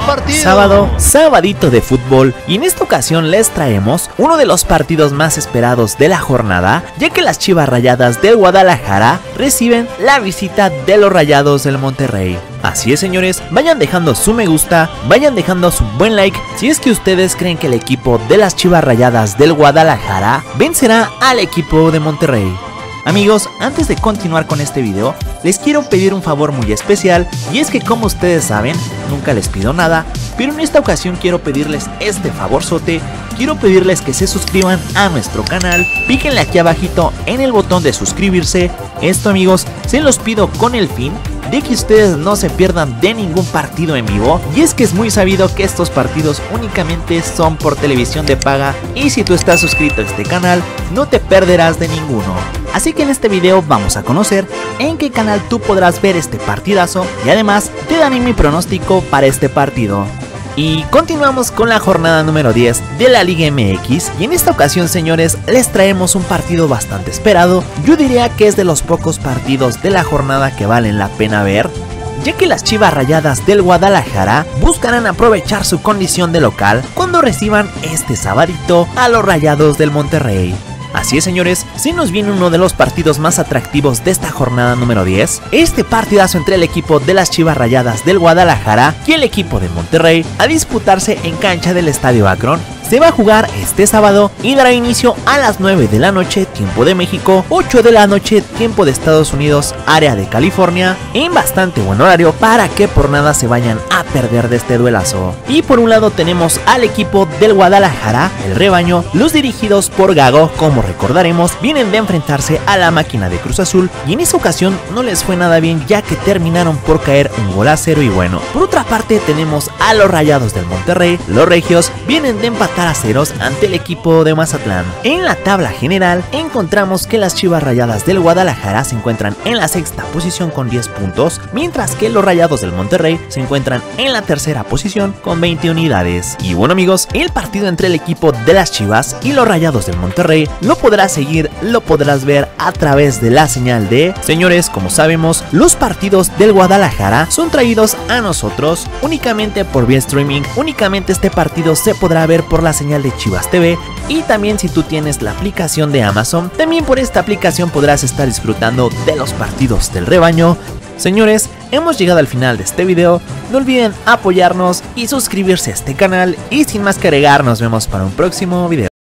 partido! Sabadito de fútbol, y en esta ocasión les traemos uno de los partidos más esperados de la jornada, ya que las Chivas Rayadas del Guadalajara reciben la visita de los Rayados del Monterrey. Así es, señores, vayan dejando su me gusta, vayan dejando su buen like si es que ustedes creen que el equipo de las Chivas Rayadas del Guadalajara vencerá al equipo de Monterrey. Amigos, antes de continuar con este video, les quiero pedir un favor muy especial, y es que, como ustedes saben, nunca les pido nada, pero en esta ocasión quiero pedirles este favorzote. Quiero pedirles que se suscriban a nuestro canal, píquenle aquí abajito en el botón de suscribirse. Esto, amigos, se los pido con el fin de que ustedes no se pierdan de ningún partido en vivo, y es que es muy sabido que estos partidos únicamente son por televisión de paga, y si tú estás suscrito a este canal no te perderás de ninguno. Así que en este video vamos a conocer en qué canal tú podrás ver este partidazo, y además te daré mi pronóstico para este partido. Y continuamos con la jornada número 10 de la Liga MX, y en esta ocasión, señores, les traemos un partido bastante esperado. Yo diría que es de los pocos partidos de la jornada que valen la pena ver, ya que las Chivas Rayadas del Guadalajara buscarán aprovechar su condición de local cuando reciban este sabadito a los Rayados del Monterrey. Así es, señores, se nos viene uno de los partidos más atractivos de esta jornada número 10, este partidazo entre el equipo de las Chivas Rayadas del Guadalajara y el equipo de Monterrey, a disputarse en cancha del Estadio Akron. Se va a jugar este sábado y dará inicio a las 9 de la noche, tiempo de México, 8 de la noche, tiempo de Estados Unidos, área de California, en bastante buen horario para que por nada se vayan a perder de este duelazo. Y por un lado tenemos al equipo del Guadalajara, el rebaño, los dirigidos por Gago. Como recordaremos, vienen de enfrentarse a la máquina de Cruz Azul, y en esa ocasión no les fue nada bien, ya que terminaron por caer 1-0. Y bueno, por otra parte tenemos a los Rayados del Monterrey. Los regios vienen de empatar a ceros ante el equipo de Mazatlán. En la tabla general encontramos que las Chivas Rayadas del Guadalajara se encuentran en la sexta posición con 10 puntos, mientras que los Rayados del Monterrey se encuentran en la tercera posición con 20 unidades. Y bueno, amigos, el partido entre el equipo de las Chivas y los Rayados del Monterrey lo podrás seguir, lo podrás ver a través de la señal de... Señores, como sabemos, los partidos del Guadalajara son traídos a nosotros únicamente por vía streaming. Únicamente este partido se podrá ver por la señal de Chivas TV, y también si tú tienes la aplicación de Amazon, también por esta aplicación podrás estar disfrutando de los partidos del rebaño. Señores, hemos llegado al final de este video. No olviden apoyarnos y suscribirse a este canal, y sin más que agregar, nos vemos para un próximo video.